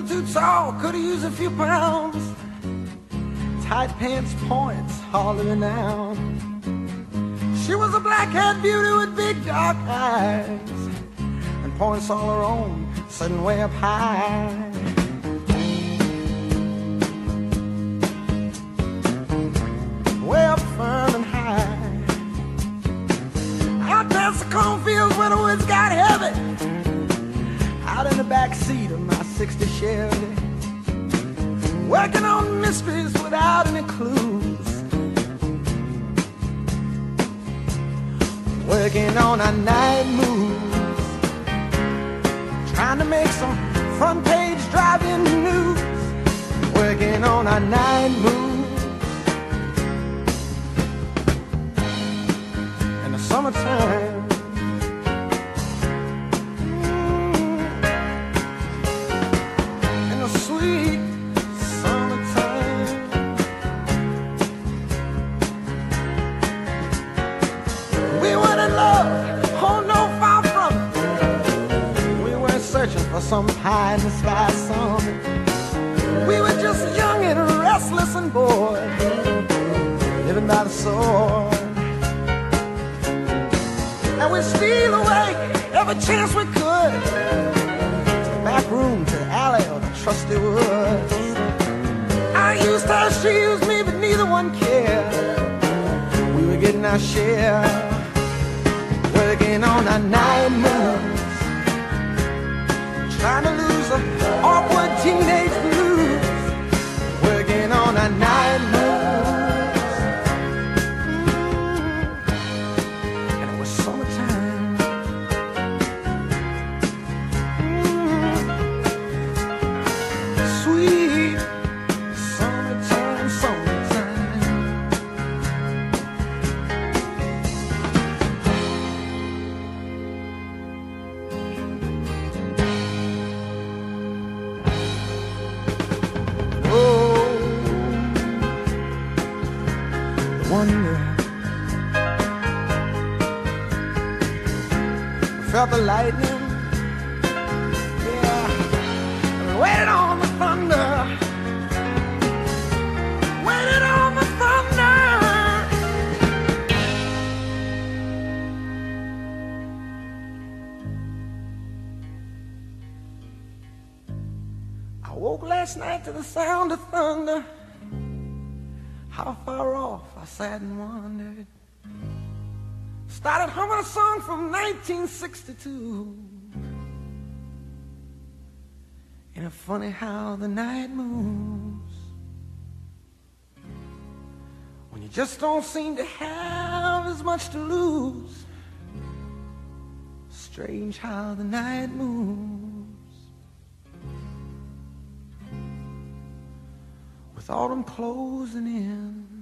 little too tall, could've used a few pounds. Tight pants points, hardly renowned. She was a black-haired beauty with big dark eyes, and points all her own, sitting way up high. Way up firm and high. Out past the cornfields where the woods got heavy, out in the back seat of my '60 Chevy, working on mysteries without any clues, working on our night moves, trying to make some front page driving news, working on our night moves. In the summertime, in the sweet summertime, we were in love, oh no, far from it. We weren't searching for some pie in the sky summit. We were just young and restless and bored, living by the sword. And we'd steal away every chance we could, to the back room, to the alley, or the trusty woods. I used her, she used me, but neither one cared. We were getting our share, working on our night moves, trying to lose the awkward teenage blues, working on our night moves. And it was summertime. Sweet summertime, summertime. Oh, the wonder. We felt the lightning, yeah, and we waited on the thunder, waited on the thunder. I woke last night to the sound of thunder. How far off I sat and wondered. Started humming a song from 1962. Ain't it funny how the night moves, when you just don't seem to have as much to lose. Strange how the night moves, with autumn closing in.